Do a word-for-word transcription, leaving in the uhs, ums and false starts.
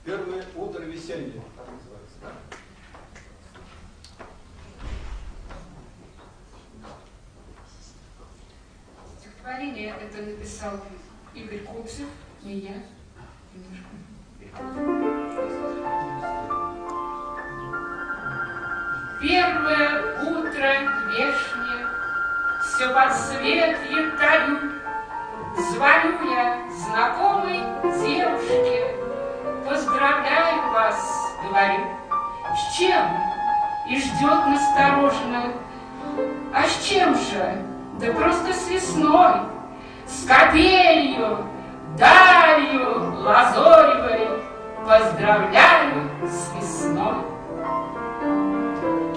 Первое утро веселья, так называется, да? Стихотворение это написал Игорь Куцев, не я. Первое утро вешнее, все подсветье таю, звоню я знакомой девушке, поздравляю вас, говорю. С чем? И ждет настороженно. А с чем же? Да просто с весной, с капелью, далью лазоревой, поздравляю с весной.